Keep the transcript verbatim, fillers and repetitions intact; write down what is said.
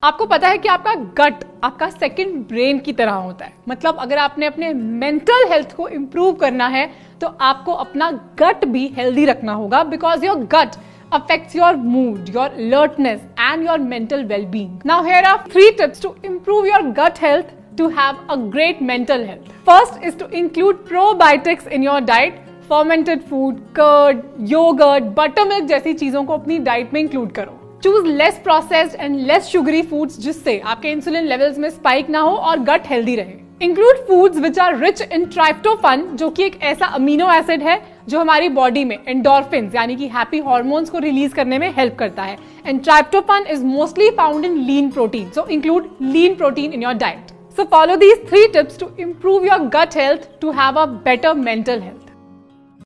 आपको पता है कि आपका गट आपका सेकंड ब्रेन की तरह होता है। मतलब अगर आपने अपने मेंटल हेल्थ को इंप्रूव करना है तो आपको अपना गट भी हेल्दी रखना होगा, because your gut affects your mood, your alertness and your mental well-being. Now here are three tips to improve your gut health to have a great mental health. First is to include probiotics in your diet. Fermented food, curd, yogurt, buttermilk जैसी चीजों को अपनी diet में include करो. Choose less processed and less sugary foods जिससे आपके insulin levels में spike ना हो और गट हेल्दी रहे. Include foods which are rich in tryptophan, जो कि एक ऐसा अमीनो एसिड है जो हमारी बॉडी में एंडोर्फिन्स यानी कि हैप्पी हार्मोन्स को रिलीज करने में हेल्प करता है. And tryptophan is mostly found in lean protein, so include lean protein in your diet. So follow these three tips to improve your gut health to have a better mental health.